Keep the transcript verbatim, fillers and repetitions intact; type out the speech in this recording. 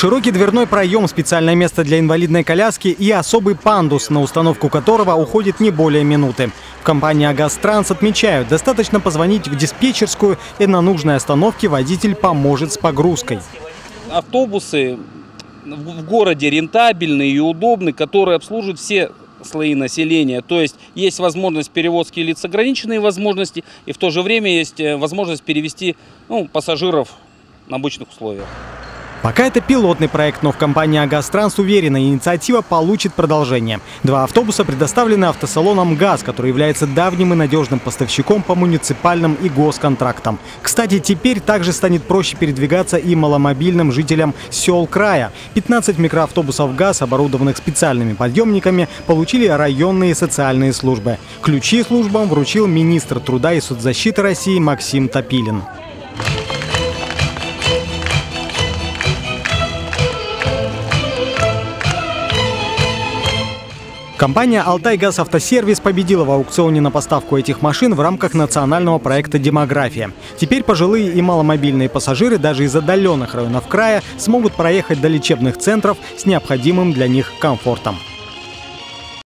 Широкий дверной проем, специальное место для инвалидной коляски и особый пандус, на установку которого уходит не более минуты. В компании «Агастранс» отмечают, достаточно позвонить в диспетчерскую, и на нужной остановке водитель поможет с погрузкой. Автобусы в городе рентабельные и удобные, которые обслуживают все слои населения. То есть есть возможность перевозки лиц с ограниченной возможности, и в то же время есть возможность перевести ну, пассажиров на обычных условиях. Пока это пилотный проект, но в компании «Агастранс» уверена, инициатива получит продолжение. Два автобуса предоставлены автосалоном «ГАЗ», который является давним и надежным поставщиком по муниципальным и госконтрактам. Кстати, теперь также станет проще передвигаться и маломобильным жителям сел края. пятнадцать микроавтобусов «ГАЗ», оборудованных специальными подъемниками, получили районные социальные службы. Ключи службам вручил министр труда и соцзащиты России Максим Топилин. Компания «Алтайгазавтосервис» победила в аукционе на поставку этих машин в рамках национального проекта «Демография». Теперь пожилые и маломобильные пассажиры даже из отдаленных районов края смогут проехать до лечебных центров с необходимым для них комфортом.